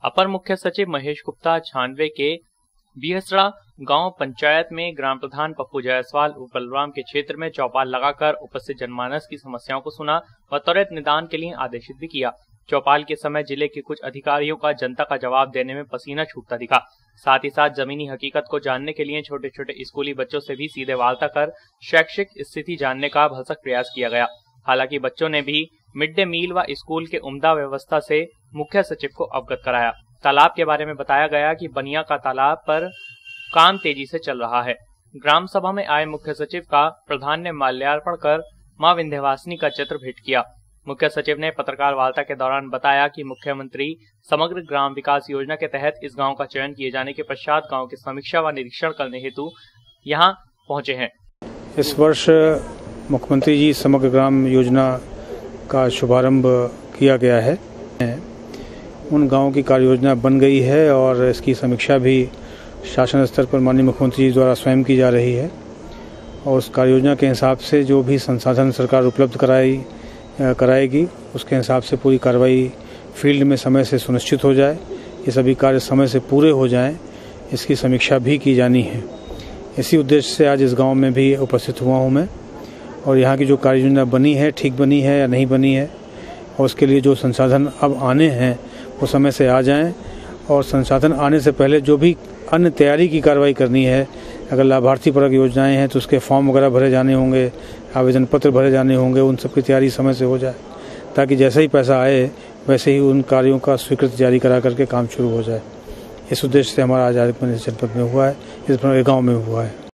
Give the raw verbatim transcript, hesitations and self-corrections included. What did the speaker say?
अपर मुख्य सचिव महेश गुप्ता छानवे के बिहसड़ा गांव पंचायत में ग्राम प्रधान पप्पू जायसवाल उर्फ बलराम के क्षेत्र में चौपाल लगाकर उपस्थित जनमानस की समस्याओं को सुना व त्वरित निदान के लिए आदेशित भी किया। चौपाल के समय जिले के कुछ अधिकारियों का जनता का जवाब देने में पसीना छूटता दिखा। साथ ही साथ जमीनी हकीकत को जानने के लिए छोटे छोटे स्कूली बच्चों से भी सीधे वार्ता कर शैक्षिक स्थिति जानने का भरसक प्रयास किया गया। हालांकि बच्चों ने भी मिड डे मील व स्कूल के उम्दा व्यवस्था से मुख्य सचिव को अवगत कराया। तालाब के बारे में बताया गया कि बनिया का तालाब पर काम तेजी से चल रहा है। ग्राम सभा में आए मुख्य सचिव का प्रधान ने माल्यार्पण कर मां विंध्यवासिनी का चित्र भेंट किया। मुख्य सचिव ने पत्रकार वार्ता के दौरान बताया कि मुख्यमंत्री समग्र ग्राम विकास योजना के तहत इस गांव का चयन किए जाने के पश्चात गांव की समीक्षा व निरीक्षण करने हेतु यहां पहुंचे हैं। इस वर्ष मुख्यमंत्री जी समग्र ग्राम योजना का शुभारंभ किया गया है। उन गाँव की कार्य योजना बन गई है और इसकी समीक्षा भी शासन स्तर पर माननीय मुख्यमंत्री जी द्वारा स्वयं की जा रही है और उस कार्य योजना के हिसाब से जो भी संसाधन सरकार उपलब्ध कराई कराएगी उसके हिसाब से पूरी कार्रवाई फील्ड में समय से सुनिश्चित हो जाए, ये सभी कार्य समय से पूरे हो जाएं, इसकी समीक्षा भी की जानी है। इसी उद्देश्य से आज इस गांव में भी उपस्थित हुआ हूं मैं और यहाँ की जो कार्य योजना बनी है ठीक बनी है या नहीं बनी है और उसके लिए जो संसाधन अब आने हैं वो समय से आ जाएं और संसाधन आने से पहले जो भी अन्य तैयारी की कार्रवाई करनी है, अगर लाभार्थी परक योजनाएं हैं तो उसके फॉर्म वगैरह भरे जाने होंगे, आवेदन पत्र भरे जाने होंगे, उन सब की तैयारी समय से हो जाए ताकि जैसे ही पैसा आए वैसे ही उन कार्यों का स्वीकृति जारी करा करके काम शुरू हो जाए। इस उद्देश्य से हमारा आज जनपद में हुआ है, इस गाँव में हुआ है।